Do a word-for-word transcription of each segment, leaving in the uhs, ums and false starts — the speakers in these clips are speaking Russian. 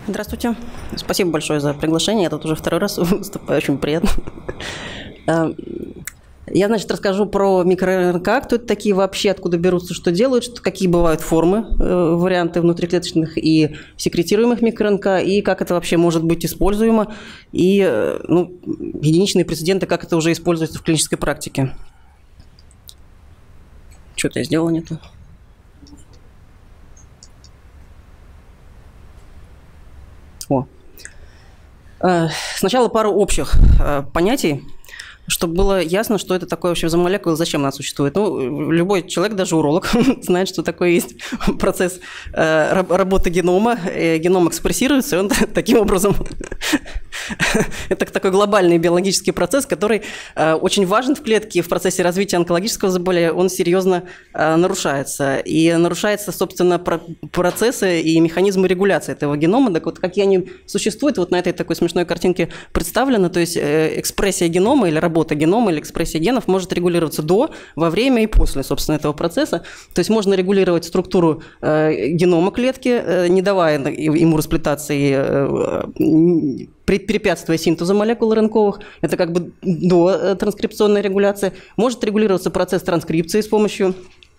Здравствуйте. Спасибо большое за приглашение. Я тут уже второй раз выступаю, очень приятно. Я, значит, расскажу про микро-РНК, кто это такие вообще, откуда берутся, что делают, что, какие бывают формы, э, варианты внутриклеточных и секретируемых микро-РНК, и как это вообще может быть используемо, и э, ну, единичные прецеденты, как это уже используется в клинической практике. Что-то я сделала не то. О. Э, сначала пару общих э, понятий, чтобы было ясно, что это такое вообще за молекула, зачем она существует. Ну, любой человек, даже уролог, знает, что такое есть процесс э, работы генома. Э, геном экспрессируется, и он таким образом... Это такой глобальный биологический процесс, который э, очень важен в клетке, и в процессе развития онкологического заболевания он серьезно э, нарушается. И нарушаются, собственно, про процессы и механизмы регуляции этого генома. Так вот, какие они существуют, вот на этой такой смешной картинке представлено. То есть э, экспрессия генома или работа генома или экспрессия генов может регулироваться до, во время и после, собственно, этого процесса. То есть можно регулировать структуру э, генома клетки, э, не давая ему расплетаться и э, препятствуя синтезу молекул РНКовых, это как бы до транскрипционной регуляции. Может регулироваться процесс транскрипции с помощью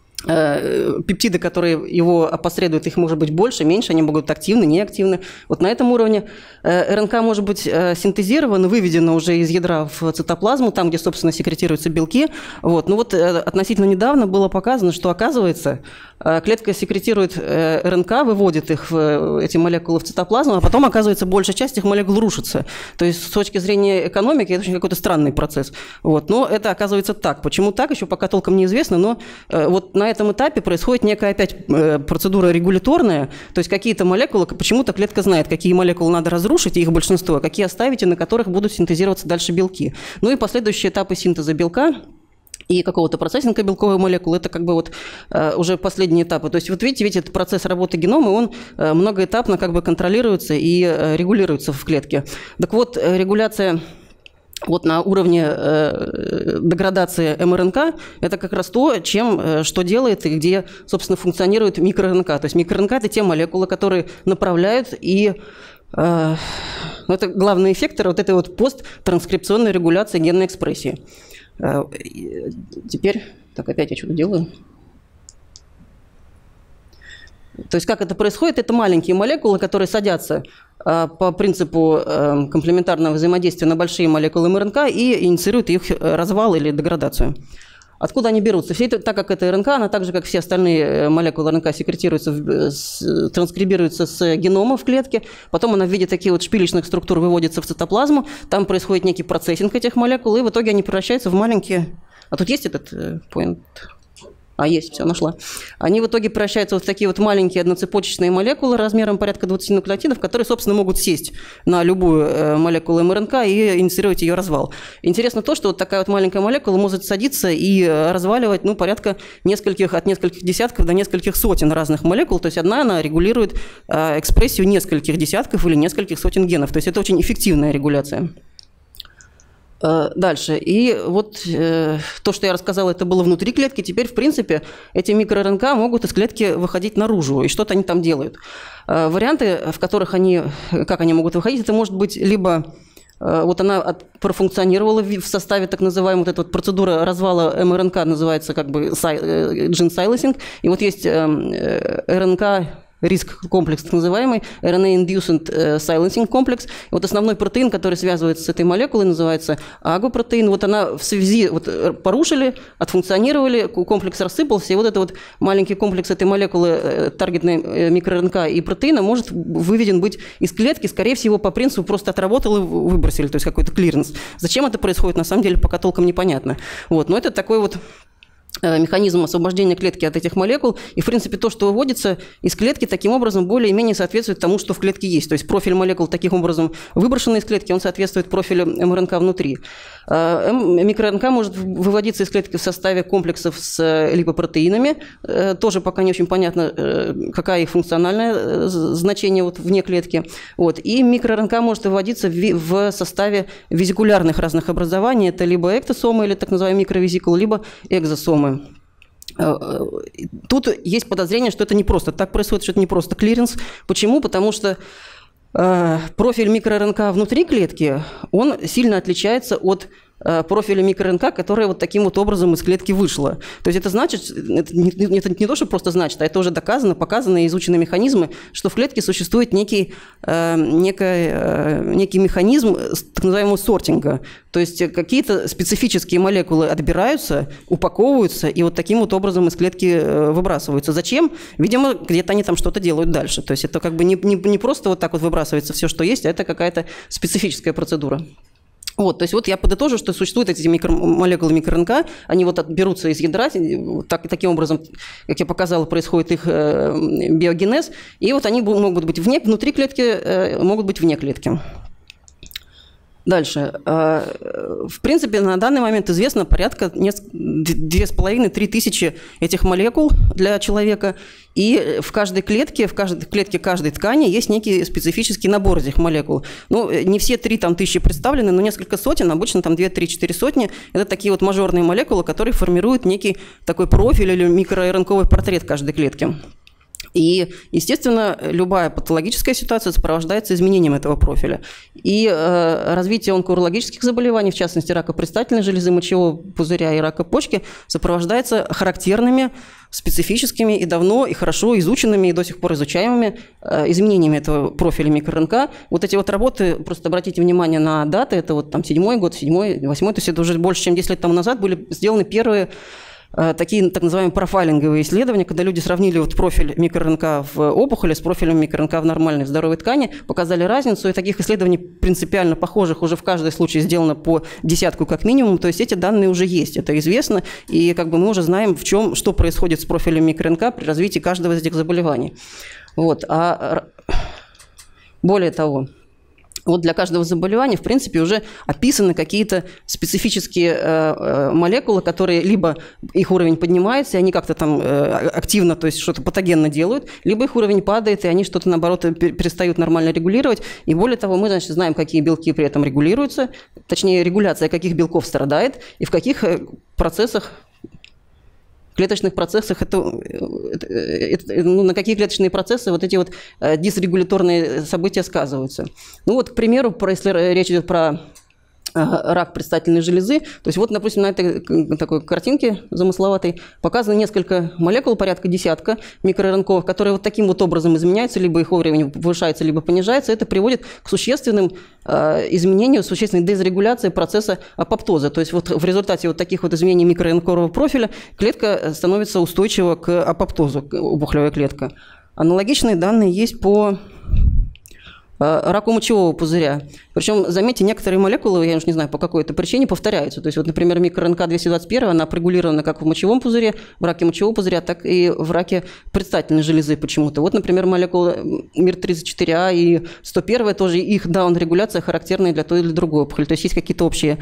э, пептиды, которые его опосредуют, их может быть больше, меньше, они могут быть активны, неактивны. Вот на этом уровне э, РНК может быть э, синтезирована, выведена уже из ядра в цитоплазму, там, где, собственно, секретируются белки. Вот. Ну вот э, относительно недавно было показано, что, оказывается, э, клетка секретирует э, РНК, выводит их, в, эти молекулы в цитоплазму, а потом, оказывается, большая часть этих молекул рушится. То есть с точки зрения экономики это очень какой-то странный процесс. Вот. Но это оказывается так. Почему так, еще пока толком неизвестно, но э, вот на этом этапе происходит некая опять э, процедура регуляторная, то есть какие-то молекулы, почему-то клетка знает, какие молекулы надо разрушить, и их большинство, какие оставить, и на которых будут синтезироваться дальше белки. Ну и последующие этапы синтеза белка и какого-то процессинга белковой молекулы, это как бы вот э, уже последние этапы. То есть вот видите, видите, этот процесс работы генома, он э, многоэтапно как бы контролируется и э, регулируется в клетке. Так вот, э, регуляция вот на уровне э, деградации мРНК это как раз то, чем, э, что делает и где, собственно, функционирует микро-РНК. То есть микро-РНК – это те молекулы, которые направляют и э, это главный эффектор вот этой вот посттранскрипционной регуляции генной экспрессии. Э, теперь, так опять я что-то делаю. То есть как это происходит? Это маленькие молекулы, которые садятся э, по принципу э, комплементарного взаимодействия на большие молекулы МРНК и инициируют их развал или деградацию. Откуда они берутся? Все это, так как это РНК, она так же, как все остальные молекулы РНК, секретируется, в, с, транскрибируется с генома в клетке, потом она в виде таких вот шпилечных структур выводится в цитоплазму, там происходит некий процессинг этих молекул, и в итоге они превращаются в маленькие... А тут есть этот point? А, есть, все, нашла. Они в итоге превращаются вот в такие вот маленькие одноцепочечные молекулы размером порядка двадцати нуклеотидов, которые, собственно, могут сесть на любую молекулу МРНК и инициировать ее развал. Интересно то, что вот такая вот маленькая молекула может садиться и разваливать, ну, порядка нескольких, от нескольких десятков до нескольких сотен разных молекул. То есть одна она регулирует экспрессию нескольких десятков или нескольких сотен генов. То есть это очень эффективная регуляция. Дальше. И вот э, то, что я рассказала, это было внутри клетки. Теперь, в принципе, эти микро-РНК могут из клетки выходить наружу. И что-то они там делают. Э, варианты, в которых они, как они могут выходить, это может быть либо... Э, вот она от, профункционировала в, в составе так называемой вот этой вот процедуры развала МРНК, называется как бы gene silencing. И вот есть э, э, РНК... риск-комплекс, так называемый, эр эн эй-induced silencing комплекс. Вот основной протеин, который связывается с этой молекулой, называется агопротеин. Вот она в связи, вот порушили, отфункционировали, комплекс рассыпался, и вот это вот маленький комплекс этой молекулы, таргетной микро-РНК и протеина может выведен быть из клетки, скорее всего, по принципу просто отработал и выбросили, то есть какой-то клиренс. Зачем это происходит, на самом деле, пока толком непонятно. Вот. Но это такой вот механизм освобождения клетки от этих молекул. И, в принципе, то, что выводится из клетки, таким образом более-менее соответствует тому, что в клетке есть. То есть профиль молекул таким образом выброшенный из клетки, он соответствует профилю МРНК внутри. Микро-РНК может выводиться из клетки в составе комплексов с липопротеинами. Тоже пока не очень понятно, какая их функциональное значение вот вне клетки. Вот. И микро-РНК может выводиться в составе визикулярных разных образований. Это либо эктосомы, или так называемые микровизикулы, либо экзосомы. Тут есть подозрение, что это не просто так происходит, что это не просто клиренс. Почему? Потому что профиль микроРНК внутри клетки, он сильно отличается от профиля микроРНК, которая вот таким вот образом из клетки вышла. То есть это значит, это не, это не то, что просто значит, а это уже доказано, показано, изучены механизмы, что в клетке существует некий, э, некий, э, некий механизм так называемого сортинга. То есть какие-то специфические молекулы отбираются, упаковываются и вот таким вот образом из клетки выбрасываются. Зачем? Видимо, где-то они там что-то делают дальше. То есть это как бы не, не, не просто вот так вот выбрасывается все, что есть, а это какая-то специфическая процедура. Вот, то есть вот я подытожу, что существуют эти микро, молекулы микроРНК, они вот берутся из ядра, так, таким образом, как я показала, происходит их э, биогенез, и вот они могут быть вне, внутри клетки, э, могут быть вне клетки. Дальше. В принципе, на данный момент известно порядка две с половиной-три тысячи этих молекул для человека, и в каждой клетке, в каждой клетке каждой ткани есть некий специфический набор этих молекул. Ну, не все три там, тысячи представлены, но несколько сотен, обычно там две-три-четыре сотни. Это такие вот мажорные молекулы, которые формируют некий такой профиль или микроРНКовый портрет каждой клетки. И, естественно, любая патологическая ситуация сопровождается изменением этого профиля. И э, развитие онкоурологических заболеваний, в частности рака предстательной железы, мочевого пузыря и рака почки, сопровождается характерными, специфическими и давно, и хорошо изученными, и до сих пор изучаемыми э, изменениями этого профиля микроРНК. Вот эти вот работы, просто обратите внимание на даты, это вот там седьмой год, седьмой, восьмой, то есть это уже больше, чем десять лет тому назад были сделаны первые такие так называемые профайлинговые исследования, когда люди сравнили вот профиль микроРНК в опухоли с профилем микроРНК в нормальной здоровой ткани, показали разницу, и таких исследований принципиально похожих уже в каждом случае сделано по десятку как минимум, то есть эти данные уже есть, это известно, и как бы мы уже знаем, в чем, что происходит с профилем микроРНК при развитии каждого из этих заболеваний. Вот. А более того, вот для каждого заболевания, в принципе, уже описаны какие-то специфические э, молекулы, которые либо их уровень поднимается, и они как-то там э, активно, то есть что-то патогенно делают, либо их уровень падает, и они что-то, наоборот, перестают нормально регулировать. И более того, мы, значит, знаем, какие белки при этом регулируются, точнее, регуляция каких белков страдает, и в каких процессах, клеточных процессах, это, это, ну, на какие клеточные процессы вот эти вот дисрегуляторные события сказываются. Ну вот, к примеру, про, если речь идет про рак предстательной железы, то есть вот, допустим, на этой такой картинке замысловатой показано несколько молекул, порядка десятка микроРНКов, которые вот таким вот образом изменяются, либо их уровень повышается, либо понижается. Это приводит к существенным э, изменению, существенной дезрегуляции процесса апоптоза. То есть вот в результате вот таких вот изменений микроРНКового профиля клетка становится устойчива к апоптозу, опухолевая клетка. Аналогичные данные есть по раку мочевого пузыря. Причем, заметьте, некоторые молекулы, я уж не знаю, по какой-то причине повторяются. То есть, вот, например, микроРНК двести двадцать один, она отрегулирована как в мочевом пузыре, в раке мочевого пузыря, так и в раке предстательной железы почему-то. Вот, например, молекулы мир тридцать четыре а и сто один, тоже их даун-регуляция характерная для той или другой опухоли. То есть, есть какие-то общие,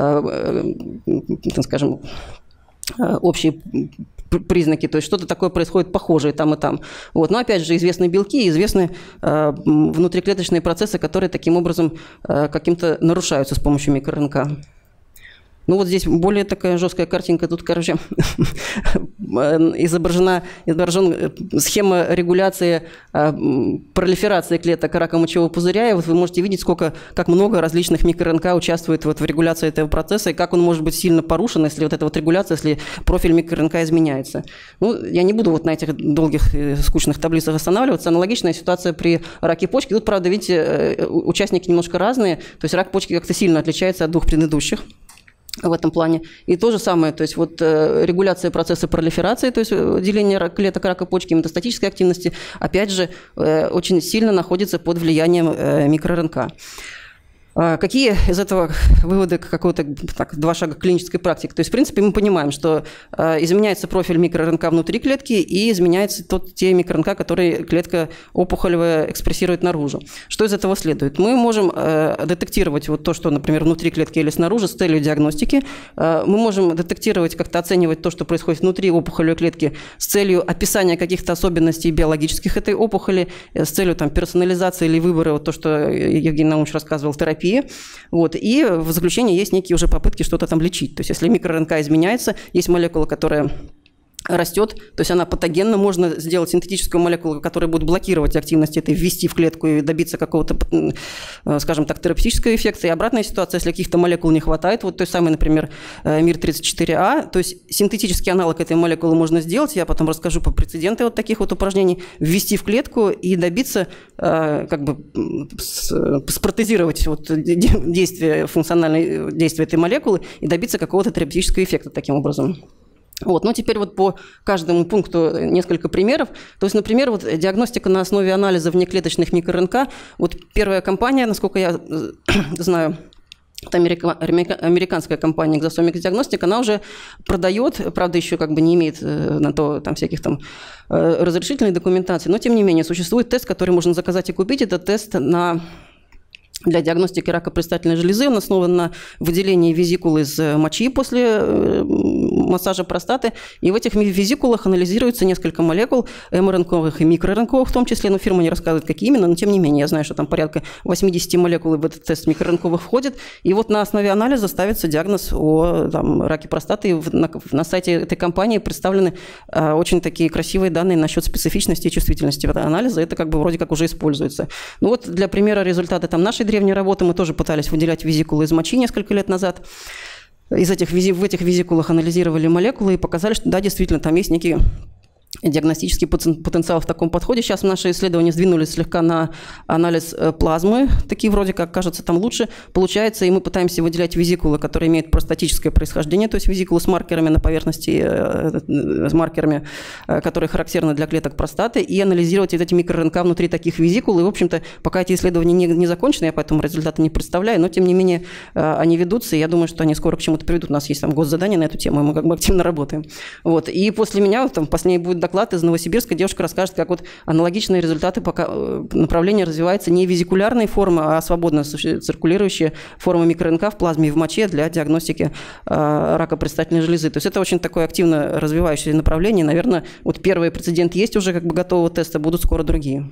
скажем, общие признаки, то есть что-то такое происходит похожее там и там. Вот. Но опять же известны белки, известны э, внутриклеточные процессы, которые таким образом э, каким-то нарушаются с помощью микроРНК. Ну вот здесь более такая жесткая картинка, тут, короче, изображена, изображена схема регуляции пролиферации клеток рака мочевого пузыря, и вот вы можете видеть, сколько, как много различных микроРНК участвует вот в регуляции этого процесса, и как он может быть сильно порушен, если вот эта вот регуляция, если профиль микроРНК изменяется. Ну, я не буду вот на этих долгих скучных таблицах останавливаться. Аналогичная ситуация при раке почки. Тут, правда, видите, участники немножко разные, то есть рак почки как-то сильно отличается от двух предыдущих в этом плане. И то же самое, то есть вот э, регуляция процесса пролиферации, то есть деление клеток рака почки, метастатической активности, опять же, э, очень сильно находится под влиянием э, микроРНК. Какие из этого выводы какого-то так, два шага клинической практики? То есть, в принципе, мы понимаем, что э, изменяется профиль микроРНК внутри клетки и изменяется тот, те микроРНК, которые клетка опухолевая экспрессирует наружу. Что из этого следует? Мы можем э, детектировать вот то, что, например, внутри клетки или снаружи, с целью диагностики. Э, мы можем детектировать, как-то оценивать то, что происходит внутри опухолевой клетки, с целью описания каких-то особенностей биологических этой опухоли, э, с целью там, персонализации или выбора, вот то, что Евгений Наумович рассказывал, терапии. Вот. И в заключение есть некие уже попытки что-то там лечить. То есть если микроРНК изменяется, есть молекула, которая растет, то есть она патогенна, можно сделать синтетическую молекулу, которая будет блокировать активность этой, ввести в клетку и добиться какого-то, скажем так, терапевтического эффекта. И обратная ситуация, если каких-то молекул не хватает, вот той самой, например, мир тридцать четыре а, то есть синтетический аналог этой молекулы можно сделать, я потом расскажу по прецеденты вот таких вот упражнений, ввести в клетку и добиться, как бы, спротезировать вот действие, функциональное действие этой молекулы и добиться какого-то терапевтического эффекта таким образом. Вот. Ну, теперь вот по каждому пункту несколько примеров. То есть, например, вот диагностика на основе анализа внеклеточных микро-РНК. Вот первая компания, насколько я знаю, это американская компания Exosomics Diagnostic, она уже продает, правда, еще как бы не имеет на то там всяких там разрешительной документации, но тем не менее существует тест, который можно заказать и купить. Это тест на... для диагностики рака предстательной железы. Он основан на выделении визикул из мочи после массажа простаты. И в этих визикулах анализируется несколько молекул, эм-РНКовых и микро-РНКовых в том числе. Но фирма не рассказывает, какие именно, но тем не менее, я знаю, что там порядка восемьдесят молекул в этот тест микро-РНКовых входит. И вот на основе анализа ставится диагноз о там, раке простаты. И на, на сайте этой компании представлены а, очень такие красивые данные насчет специфичности и чувствительности анализа. Это как бы вроде как уже используется. Ну вот для примера результаты там нашей древней работы мы тоже пытались выделять визикулы из мочи несколько лет назад. Из этих, в этих визикулах анализировали молекулы и показали, что да, действительно, там есть некий диагностический потенциал в таком подходе. Сейчас наши исследования сдвинулись слегка на анализ плазмы, такие вроде как кажется там лучше. Получается, и мы пытаемся выделять визикулы, которые имеют простатическое происхождение, то есть визикулы с маркерами на поверхности, с маркерами, которые характерны для клеток простаты, и анализировать эти микро-РНК внутри таких визикул. И, в общем-то, пока эти исследования не, не закончены, я поэтому результаты не представляю, но, тем не менее, они ведутся, и я думаю, что они скоро к чему-то приведут. У нас есть там госзадание на эту тему, и мы как бы активно работаем. Вот. И после меня, там, после ней будет доклад из Новосибирска, девушка расскажет, как вот аналогичные результаты, пока направление развивается не визикулярной формы, а свободно циркулирующие формы микро-РНК в плазме и в моче для диагностики э, рака предстательной железы. То есть это очень такое активно развивающееся направление. Наверное, вот первый прецедент есть уже как бы готового теста, будут скоро другие.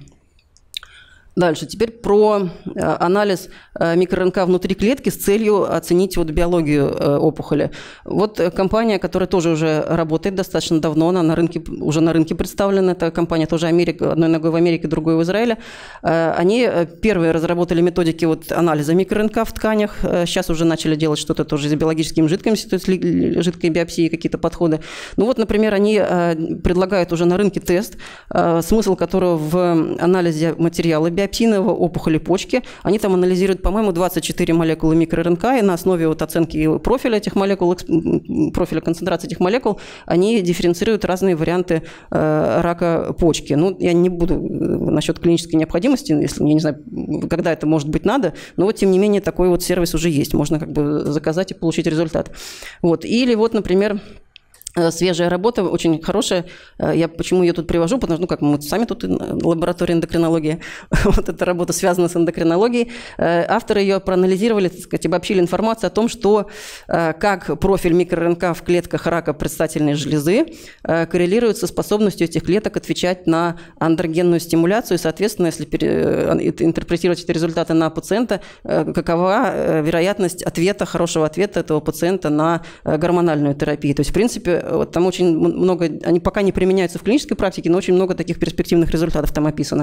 Дальше. Теперь про анализ микро-РНК внутри клетки с целью оценить вот биологию опухоли. Вот компания, которая тоже уже работает достаточно давно, она на рынке, уже на рынке представлена, это компания тоже Америка, одной ногой в Америке, другой в Израиле. Они первые разработали методики вот анализа микро-РНК в тканях, сейчас уже начали делать что-то тоже с биологическими жидками, то есть жидкой биопсии, какие-то подходы. Ну вот, например, они предлагают уже на рынке тест, смысл которого в анализе материала биопсийного опухоли почки. Они там анализируют, по-моему, двадцать четыре молекулы микро-РНК, и на основе вот оценки профиля этих молекул, профиля концентрации этих молекул, они дифференцируют разные варианты э, рака почки. Ну, я не буду насчет клинической необходимости, если я не знаю, когда это может быть надо, но вот, тем не менее, такой вот сервис уже есть. Можно как бы заказать и получить результат. Вот. Или вот, например, свежая работа, очень хорошая. Я почему ее тут привожу? Потому что, ну, как мы сами тут лаборатория эндокринологии. Вот эта работа связана с эндокринологией. Авторы ее проанализировали, так сказать, обобщили информацию о том, что как профиль микро-РНК в клетках рака предстательной железы коррелирует со способностью этих клеток отвечать на андрогенную стимуляцию. И, соответственно, если интерпретировать эти результаты на пациента, какова вероятность ответа, хорошего ответа этого пациента на гормональную терапию. То есть, в принципе, вот там очень много, они пока не применяются в клинической практике, но очень много таких перспективных результатов там описано.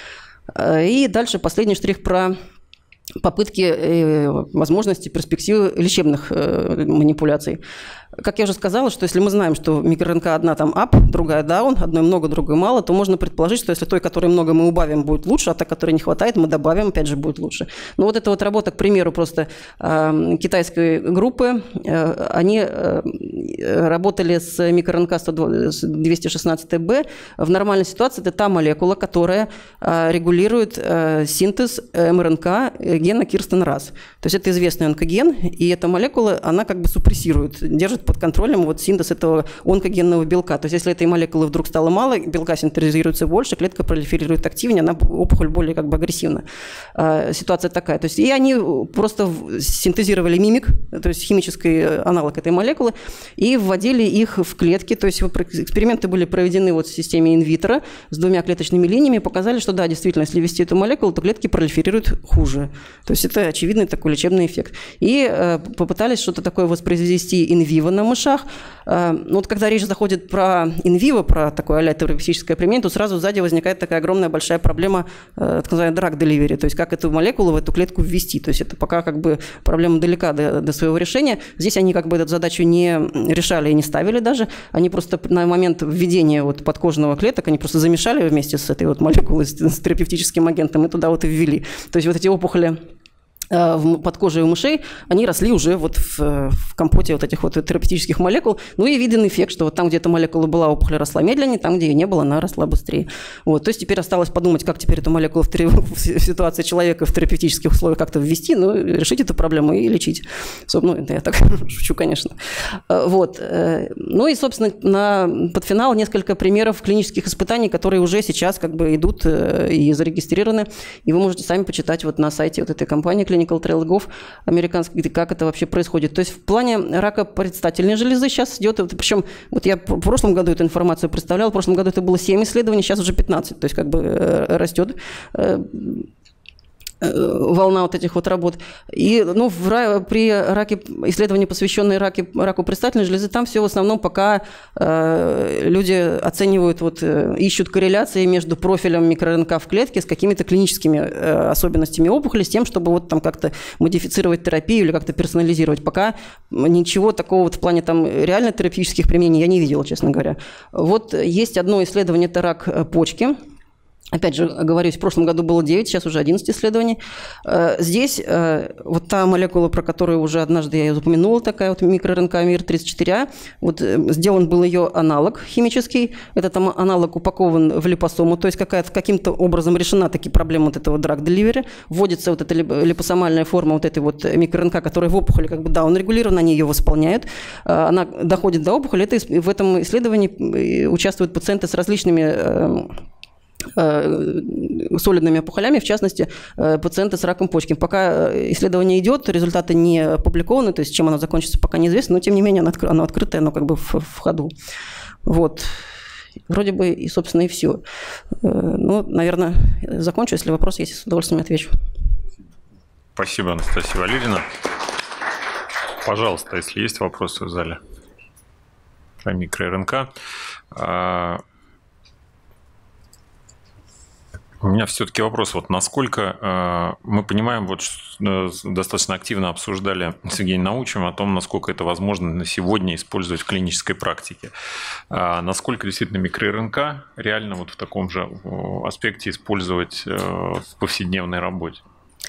И дальше последний штрих про попытки, возможности, перспективы лечебных манипуляций. Как я уже сказала, что если мы знаем, что микро-РНК одна там up, другая down, одной много, другой мало, то можно предположить, что если той, которой много, мы убавим, будет лучше, а та, которой не хватает, мы добавим, опять же, будет лучше. Но вот эта вот работа, к примеру, просто э, китайской группы, э, они э, работали с микро-РНК двести шестнадцать бэ. В нормальной ситуации это та молекула, которая э, регулирует э, синтез МРНК гена Кирстен-Расс. То есть это известный онкоген, и эта молекула, она как бы супрессирует, держит под контролем вот синтез этого онкогенного белка. То есть если этой молекулы вдруг стало мало, белка синтезируется больше, клетка пролиферирует активнее, она, опухоль более как бы агрессивна. А, ситуация такая. То есть и они просто синтезировали мимик, то есть химический аналог этой молекулы, и вводили их в клетки. То есть эксперименты были проведены вот в системе инвитро с двумя клеточными линиями, показали, что да, действительно, если ввести эту молекулу, то клетки пролиферируют хуже. То есть это очевидный такой лечебный эффект. И э, попытались что-то такое воспроизвести инвиво на мышах. Э, вот когда речь заходит про инвиво, про такое а-ля терапевтическое применение, то сразу сзади возникает такая огромная большая проблема, э, так называемая drug delivery, то есть как эту молекулу в эту клетку ввести. То есть это пока как бы проблема далека до, до своего решения. Здесь они как бы эту задачу не решали и не ставили даже. Они просто на момент введения вот подкожного клеток, они просто замешали вместе с этой вот молекулой, с, с терапевтическим агентом и туда вот и ввели. То есть вот эти опухоли под кожей у мышей, они росли уже вот в, в компоте вот этих вот терапевтических молекул. Ну и виден эффект, что вот там, где эта молекула была, опухоль росла медленнее, там, где ее не было, она росла быстрее. Вот. То есть теперь осталось подумать, как теперь эту молекулу в, в ситуации человека в терапевтических условиях как-то ввести, ну, решить эту проблему и лечить. Ну, это я так шучу, конечно. Вот. Ну и, собственно, на, под финал несколько примеров клинических испытаний, которые уже сейчас как бы идут и зарегистрированы. И вы можете сами почитать вот на сайте вот этой компании Clinical Trial точка gov американский, как это вообще происходит. То есть в плане рака предстательной железы сейчас идет, причем вот я в прошлом году эту информацию представлял, в прошлом году это было семь исследований, сейчас уже пятнадцать, то есть как бы растет волна вот этих вот работ. И ну, в, при раке, исследовании, посвященные раке, раку предстательной железы, там все в основном пока э, люди оценивают, вот, ищут корреляции между профилем микро-РНК в клетке с какими-то клиническими э, особенностями опухоли, с тем, чтобы вот там как-то модифицировать терапию или как-то персонализировать. Пока ничего такого вот в плане там реально терапевтических применений я не видела, честно говоря. Вот есть одно исследование, это рак почки. Опять же, говорю, в прошлом году было девять, сейчас уже одиннадцать исследований. Здесь вот та молекула, про которую уже однажды я ее упомянула, такая вот микро-РНК мир тридцать четыре а, вот сделан был ее аналог химический. Этот аналог упакован в липосому, то есть какая-то, каким-то образом решена таки проблема вот этого drug delivery. Вводится вот эта липосомальная форма вот этой вот микро-РНК, которая в опухоли как бы даун-регулирована, они ее восполняют. Она доходит до опухоли. Это, в этом исследовании участвуют пациенты с различными солидными опухолями, в частности, пациенты с раком почки. Пока исследование идет, результаты не опубликованы, то есть чем оно закончится, пока неизвестно, но тем не менее оно, откры- оно открытое, оно как бы в, в ходу. Вот. Вроде бы и, собственно, и все. Ну, наверное, закончу. Если вопрос есть, с удовольствием отвечу. Спасибо, Анастасия Валерьевна. Пожалуйста, если есть вопросы в зале про микро-РНК. У меня все-таки вопрос, вот насколько э, мы понимаем, вот э, достаточно активно обсуждали с Евгением Наумовичем о том, насколько это возможно на сегодня использовать в клинической практике. А насколько действительно микро-РНК реально вот в таком же аспекте использовать э, в повседневной работе?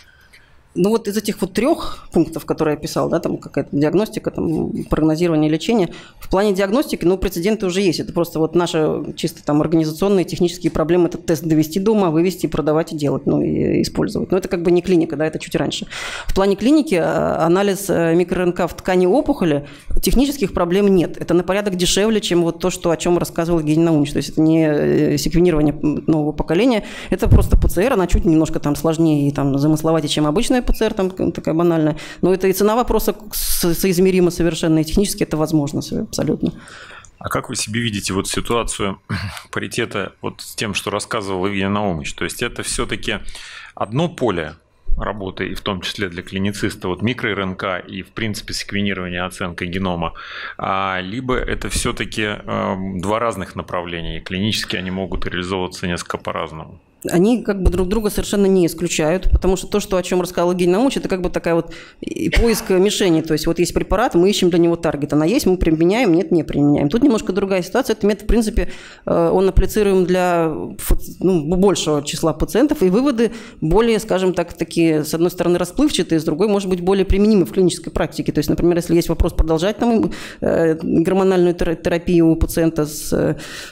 Ну вот из этих вот трех пунктов, которые я писал, да, там какая-то диагностика, там, прогнозирование, лечение, в плане диагностики, ну, прецеденты уже есть. Это просто вот наши чисто там организационные, технические проблемы, этот тест довести до ума, вывести, продавать и делать, ну, и использовать. Но это как бы не клиника, да, это чуть раньше. В плане клиники анализ микро-РНК в ткани опухоли, технических проблем нет. Это на порядок дешевле, чем вот то, что, о чем рассказывал Евгений Наумович. То есть это не секвенирование нового поколения, это просто ПЦР, она чуть немножко там сложнее и там замысловатее, чем обычная ПЦР, там такая банальная. Но это и цена вопроса соизмерима совершенно, и технически это возможно абсолютно. А как вы себе видите вот ситуацию паритета вот с тем, что рассказывал Евгений Наумович? То есть это все-таки одно поле работы, и в том числе для клинициста, вот микро-РНК и, в принципе, секвенирование, оценка генома, а, либо это все-таки э, два разных направления, и клинически они могут реализовываться несколько по-разному? Они как бы друг друга совершенно не исключают, потому что то, что, о чем рассказал Евгений Наумович, это как бы такая вот поиск мишени. То есть вот есть препарат, мы ищем для него таргет. Она есть, мы применяем, нет, не применяем. Тут немножко другая ситуация. Этот метод, в принципе, он апплицируем для ну, большего числа пациентов, и выводы более, скажем так, такие, с одной стороны, расплывчатые, с другой, может быть, более применимы в клинической практике. То есть, например, если есть вопрос продолжать там гормональную терапию у пациента с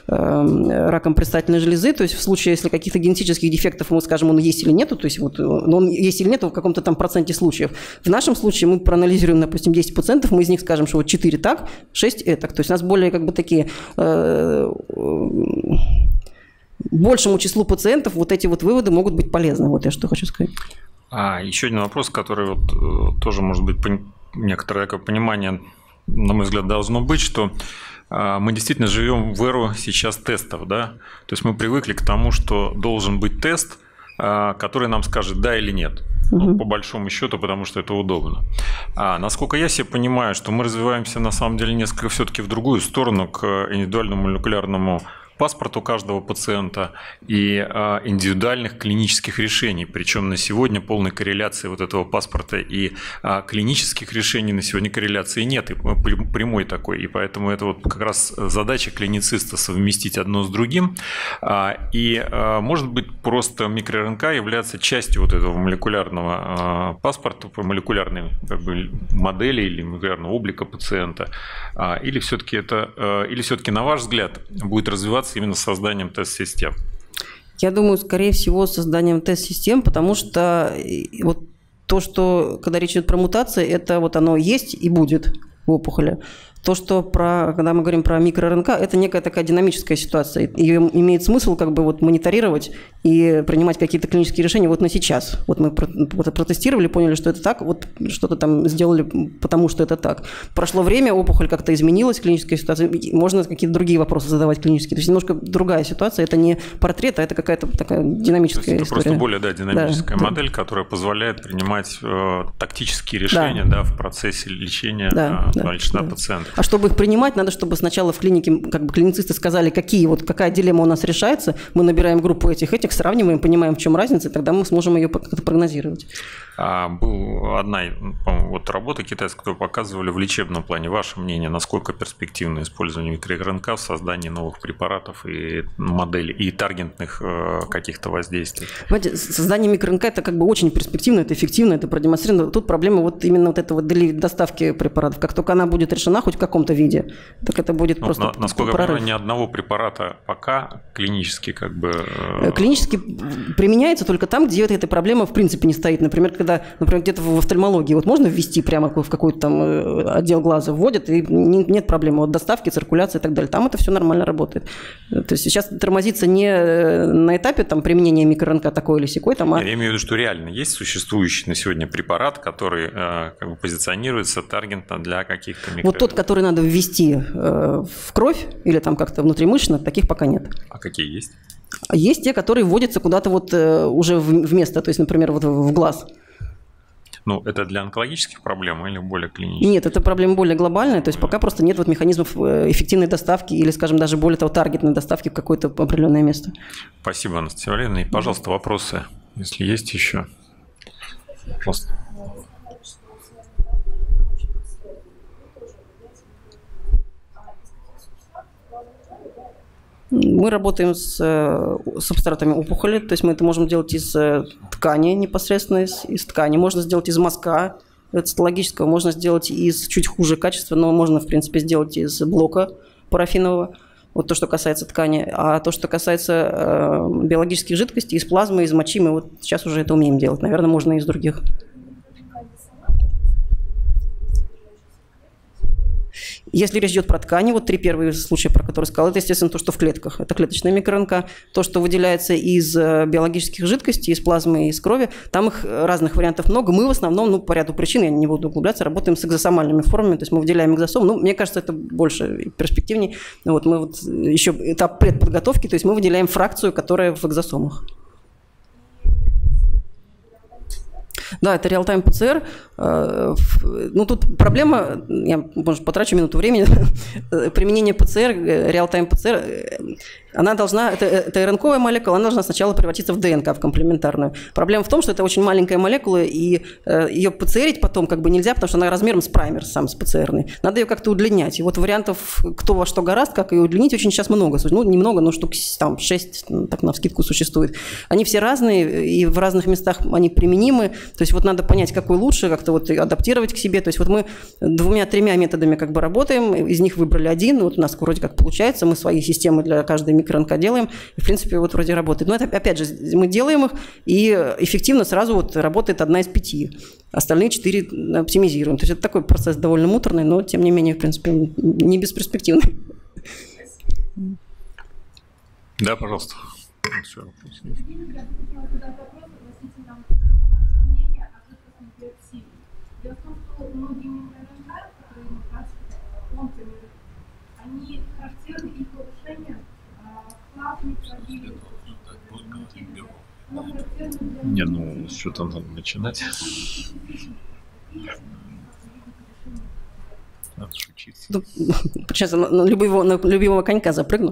раком предстательной железы, то есть в случае, если каких-то генетических дефектов, мы скажем, он есть или нету, то есть вот, но он есть или нету в каком-то там проценте случаев. В нашем случае мы проанализируем, допустим, десять пациентов, мы из них скажем, что вот четыре так, шесть этак. То есть у нас более как бы такие... Э, большему числу пациентов вот эти вот выводы могут быть полезны. Вот я что хочу сказать. А еще один вопрос, который вот тоже, может быть, некоторое такое понимание, на мой взгляд, должно быть, что мы действительно живем в эру сейчас тестов, да, то есть мы привыкли к тому, что должен быть тест, который нам скажет да или нет. Ну, по большому счету, потому что это удобно. А насколько я себе понимаю, что мы развиваемся на самом деле несколько все-таки в другую сторону, к индивидуальному молекулярному паспорту каждого пациента и а, индивидуальных клинических решений. Причем на сегодня полной корреляции вот этого паспорта и а, клинических решений на сегодня корреляции нет, и прямой такой. И поэтому это вот как раз задача клинициста совместить одно с другим. А, и а, может быть просто микро-РНК является частью вот этого молекулярного а, паспорта, молекулярной как бы, модели или молекулярного облика пациента. А, или все-таки это, а, или все-таки на ваш взгляд будет развиваться именно созданием тест-систем? Я думаю, скорее всего, созданием тест-систем, потому что вот то, что, когда речь идет про мутации, это вот оно есть и будет в опухоли. То, что про, когда мы говорим про микро-РНК, это некая такая динамическая ситуация. Ее имеет смысл как бы вот мониторировать и принимать какие-то клинические решения вот на сейчас. Вот мы вот протестировали, поняли, что это так, вот что-то там сделали, потому что это так. Прошло время, опухоль как-то изменилась, клиническая ситуация, можно какие-то другие вопросы задавать клинические. То есть немножко другая ситуация, это не портрет, а это какая-то такая динамическая это история. Просто более да, динамическая да. модель, которая позволяет принимать э, тактические решения да. Да, в процессе лечения да, э, да, большинства да. пациентов. А чтобы их принимать, надо, чтобы сначала в клинике как бы клиницисты сказали, какие, вот, какая дилемма у нас решается. Мы набираем группу этих-этих, сравниваем, понимаем, в чем разница, и тогда мы сможем ее как-то прогнозировать. А, была одна вот работа китайская, которую показывали в лечебном плане. Ваше мнение, насколько перспективно использование микро-РНК в создании новых препаратов и моделей, и таргетных э, каких-то воздействий? Понимаете, создание микро-РНК – это как бы очень перспективно, это эффективно, это продемонстрировано. Тут проблема вот именно вот этого доставки препаратов. Как только она будет решена хоть в каком-то виде, так это будет ну, просто на, насколько прорыв. я понимаю, ни одного препарата пока клинически как бы… Клинически применяется только там, где эта проблема в принципе не стоит. Например, когда, например, где-то в офтальмологии вот можно ввести прямо в какой-то там отдел глаза, вводят, и нет проблемы от доставки, циркуляции и так далее. Там это все нормально работает. То есть сейчас тормозится не на этапе там, применения микро-РНК такой или сякой. Там, а... Я имею в виду, что реально есть существующий на сегодня препарат, который как бы позиционируется таргетно для каких-то микро-РНК. Вот тот, который надо ввести в кровь или там как-то внутримышечно, таких пока нет. А какие есть? Есть те, которые вводятся куда-то вот уже в место, то есть, например, вот в глаз. Ну, это для онкологических проблем или более клинических? Нет, это проблема более глобальная, то есть пока просто нет вот механизмов эффективной доставки или, скажем, даже более того, таргетной доставки в какое-то определенное место. Спасибо, Анастасия Валерьевна. И, пожалуйста, вопросы, если есть еще. Пожалуйста. Мы работаем с субстратами опухоли, то есть мы это можем делать из ткани непосредственно, из, из ткани. Можно сделать из мазка цитологического, можно сделать из чуть хуже качества, но можно, в принципе, сделать из блока парафинового. Вот то, что касается ткани. А то, что касается э, биологических жидкостей, из плазмы, из мочи, мы вот сейчас уже это умеем делать. Наверное, можно и из других. Если речь идет про ткани, вот три первые случая, про которые сказал, это, естественно, то, что в клетках. Это клеточная микро-РНК. То, что выделяется из биологических жидкостей, из плазмы и из крови. Там их разных вариантов много. Мы в основном, ну, по ряду причин, я не буду углубляться, работаем с экзосомальными формами. То есть мы выделяем экзосом. Ну, мне кажется, это больше перспективней. Вот мы вот еще этап предподготовки, то есть мы выделяем фракцию, которая в экзосомах. Да, это реал-тайм ПЦР. Ну, тут проблема, я, может, потрачу минуту времени, применение ПЦР, реал-тайм ПЦР, она должна, это, это РНКовая молекула, она должна сначала превратиться в ДНК, в комплементарную. Проблема в том, что это очень маленькая молекула, и ее ПЦРить потом как бы нельзя, потому что она размером с праймер, сам с ПЦРный. Надо ее как-то удлинять. И вот вариантов, кто во что гораст, как ее удлинить, очень сейчас много. Ну, немного, но штук там шесть, так навскидку существует. Они все разные, и в разных местах они применимы. То есть вот надо понять, какой лучше, как-то вот адаптировать к себе. То есть вот мы двумя-тремя методами как бы работаем, из них выбрали один, вот у нас вроде как получается, мы свои системы для каждой микро-РНК делаем, и в принципе вот вроде работает. Но это опять же, мы делаем их, и эффективно сразу вот работает одна из пяти. Остальные четыре оптимизируем. То есть это такой процесс довольно муторный, но тем не менее, в принципе, не бесперспективный. Да, пожалуйста. Дело в том, что многие микро-РНК, которые мы контролируем, они характерны их повышение в плазме крови, но характерны Не, ну, что-то надо начинать. Надо шутиться. Ну, сейчас на, на, любого, на любимого конька запрыгну.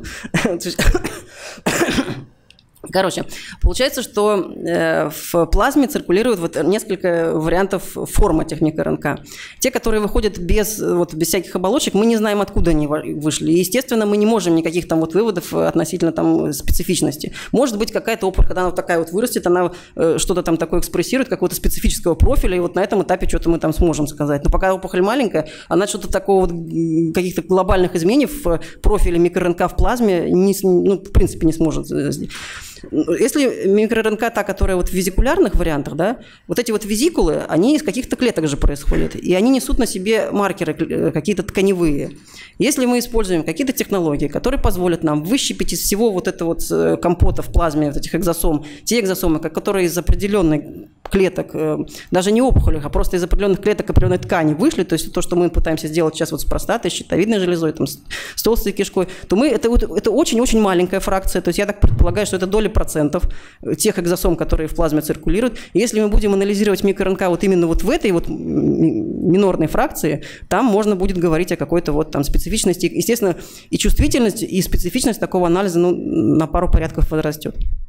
Короче, получается, что э, в плазме циркулирует вот несколько вариантов форм этих микро-РНК. Те, которые выходят без, вот, без всяких оболочек, мы не знаем, откуда они вышли. И, естественно, мы не можем никаких там вот выводов относительно там специфичности. Может быть, какая-то опухоль, когда она вот такая вот вырастет, она э, что-то там такое экспрессирует, какого-то специфического профиля, и вот на этом этапе что-то мы там сможем сказать. Но пока опухоль маленькая, она что-то такого вот, каких-то глобальных изменений в профиле микро-РНК в плазме не, ну, в принципе не сможет сделать. Если микро-РНК та, которая вот в визикулярных вариантах, да, вот эти вот визикулы, они из каких-то клеток же происходят, и они несут на себе маркеры какие-то тканевые. Если мы используем какие-то технологии, которые позволят нам выщипить из всего вот этого вот компота в плазме, вот этих экзосом, те экзосомы, которые из определенных клеток, даже не опухолях, а просто из определенных клеток определенной ткани вышли, то есть то, что мы пытаемся сделать сейчас вот с простатой, с щитовидной железой, там, с толстой кишкой, то мы, это, это очень-очень маленькая фракция, то есть я так предполагаю, что это доля процентов тех экзосом, которые в плазме циркулируют. И если мы будем анализировать микро-РНК вот именно вот в этой вот минорной фракции, там можно будет говорить о какой-то вот там специфичности. Естественно, и чувствительность, и специфичность такого анализа ну, на пару порядков возрастет.